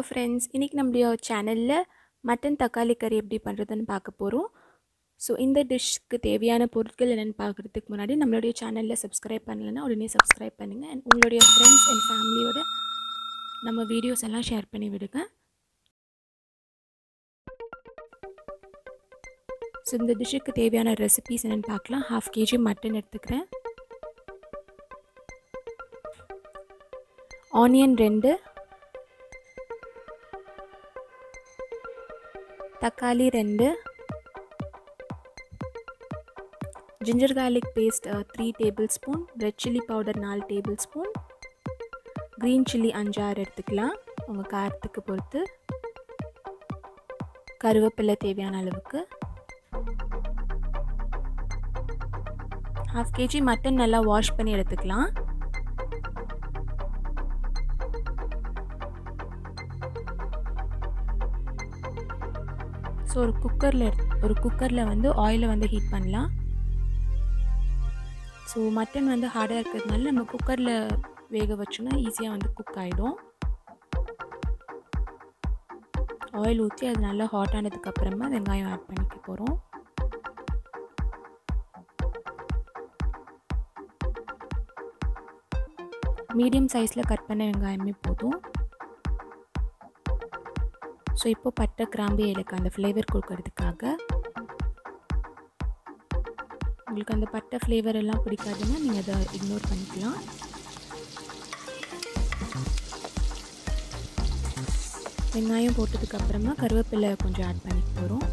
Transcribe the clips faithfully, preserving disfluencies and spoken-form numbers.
Friends, இன்றைக்கி நம்மளுடைய சேனலில் மட்டன் தக்காளி கறி எப்படி பண்ணுறதுன்னு பார்க்க போகிறோம். ஸோ இந்த டிஷ்க்கு தேவையான பொருட்கள் என்னென்னு பார்க்குறதுக்கு முன்னாடி நம்மளுடைய சேனலில் சப்ஸ்கிரைப் பண்ணலைன்னா உடனே சப்ஸ்கிரைப் பண்ணுங்கள். அண்ட் உங்களுடைய ஃப்ரெண்ட்ஸ் அண்ட் ஃபேமிலியோட நம்ம வீடியோஸ் எல்லாம் ஷேர் பண்ணி விடுங்க. ஸோ இந்த டிஷ்ஷுக்கு தேவையான ரெசிபீஸ் என்னென்னு பார்க்கலாம். ஹாஃப் கேஜி மட்டன் எடுத்துக்கிறேன். ஆனியன் ரெண்டு, தக்காளி ரெண்டு, ginger garlic paste three tablespoon, red chilli powder நாலு டேபிள் ஸ்பூன், க்ரீன் சில்லி அஞ்சாறு எடுத்துக்கலாம் உங்கள் காரத்துக்கு பொறுத்து, கருவேப்பிலை தேவையான அளவுக்கு. ஹாஃப் கேஜி மட்டன் நல்லா வாஷ் பண்ணி எடுத்துக்கலாம். ஸோ ஒரு குக்கரில் ஒரு குக்கரில் வந்து ஆயிலை வந்து ஹீட் பண்ணலாம். ஸோ மட்டன் வந்து ஹார்டாக இருக்கிறதுனால நம்ம குக்கரில் வேக வச்சோன்னா ஈஸியாக வந்து குக் ஆகிடும். ஆயில் ஊற்றி அது நல்லா ஹாட் ஆனதுக்கப்புறமா வெங்காயம் ஆட் பண்ணிக்க போகிறோம். மீடியம் சைஸில் கட் பண்ண வெங்காயமே போதும். ஸோ இப்போ பட்டை கிராம்பு ஏலக்காய் அந்த ஃப்ளேவர் கொடுக்கறதுக்காக. உங்களுக்கு அந்த பட்டை ஃப்ளேவர் எல்லாம் பிடிக்காதுன்னா நீங்கள் அதை இக்னோர் பண்ணிக்கலாம். வெங்காயம் போட்டதுக்கப்புறமா கருவேப்பிலை கொஞ்சம் ஆட் பண்ணிக்க போகிறோம்.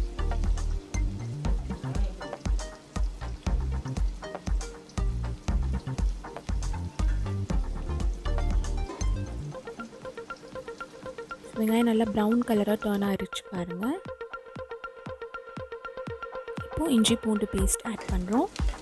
வெங்காயம் நல்லா ப்ரௌன் கலராக டர்ன் ஆகிடுச்சு பாருங்கள். இப்போது இஞ்சி பூண்டு பேஸ்ட் ஆட் பண்ணுறோம்.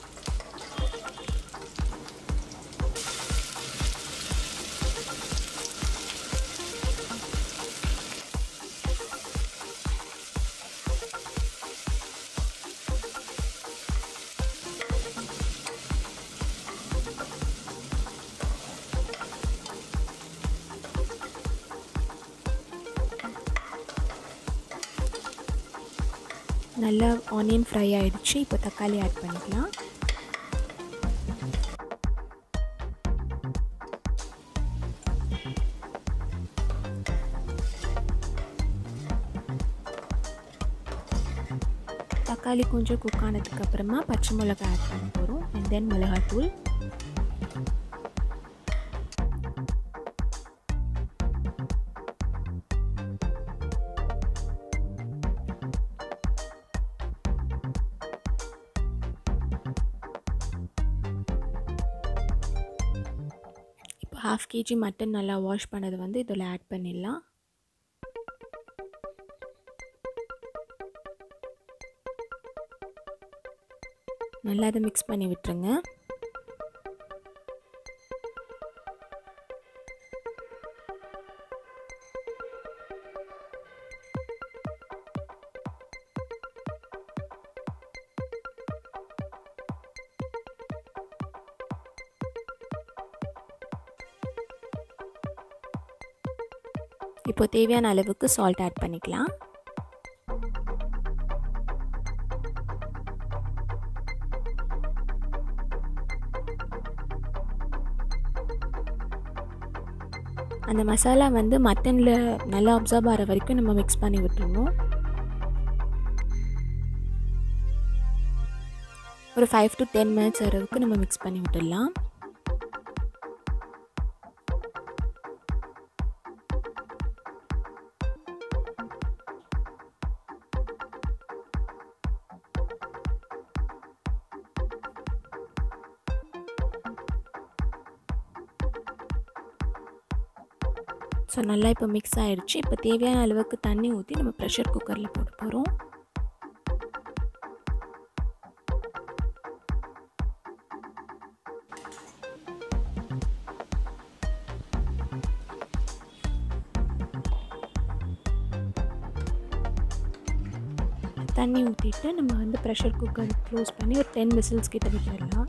நல்லா ஆனியன் ஃப்ரை ஆகிடுச்சு. இப்போ தக்காளி ஆட் பண்ணிக்கலாம். தக்காளி கொஞ்சம் குக் ஆனதுக்கப்புறமா பச்சை மிளகாய் ஆட் பண்ண போகிறோம். அண்ட் தென் மிளகாத்தூள், ஹாஃப் கேஜி மட்டன் நல்லா வாஷ் பண்ணது வந்து இதில் ஆட் பண்ணிடலாம். நல்லா அதை மிக்ஸ் பண்ணி விட்டுருங்க. இப்போ தேவையான அளவுக்கு சால்ட் ஆட் பண்ணிக்கலாம். அந்த மசாலா வந்து மட்டனில் நல்லா அப்சர்வ் ஆகிற வரைக்கும் நம்ம மிக்ஸ் பண்ணி விட்டுருணும். ஒரு ஃபைவ் டு டென் மினிட்ஸ் அளவுக்கு நம்ம மிக்ஸ் பண்ணி விட்டுடலாம். ஸோ நல்லா இப்போ மிக்ஸ் ஆகிடுச்சு. இப்போ தேவையான அளவுக்கு தண்ணி ஊற்றி நம்ம ப்ரெஷர் குக்கரில் போட போகிறோம். தண்ணி ஊற்றிட்டு நம்ம வந்து ப்ரெஷர் குக்கர் க்ளோஸ் பண்ணி ஒரு டென் விசில்ஸ் கிட்ட விட்டுடலாம்.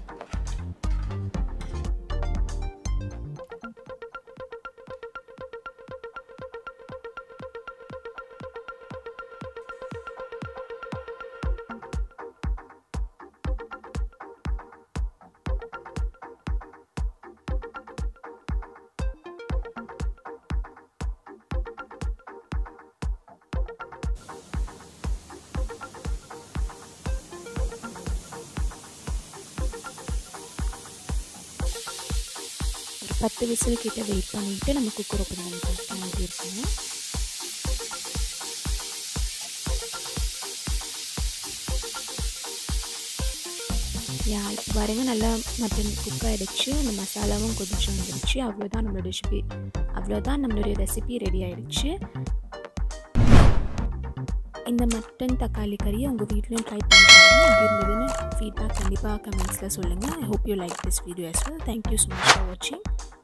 பத்து விசில் கிட்ட வெயிட் பண்ணிவிட்டு நம்ம குக்கர் ஓப்பன் பண்ணி பார்த்தோம் எப்படி இருக்குங்க. யா இப்போ பாருங்க நல்லா மட்டன் குக் ஆகிடுச்சு. அந்த மசாலாவும் கொதிச்சு வந்துடுச்சு. அவ்வளோதான் நம்மளோட ரெசிபி அவ்வளோதான் நம்மளுடைய ரெசிபி ரெடி ஆகிடுச்சு. இந்த மட்டன் தக்காளி கறியை உங்கள் வீட்லையும் ட்ரை பண்ணி பாருங்கள். எப்படி இருந்ததுன்னு ஃபீட்பேக் கண்டிப்பாக கமெண்ட்ஸில் சொல்லுங்கள். I hope you like this video as well. Thank you so much for watching.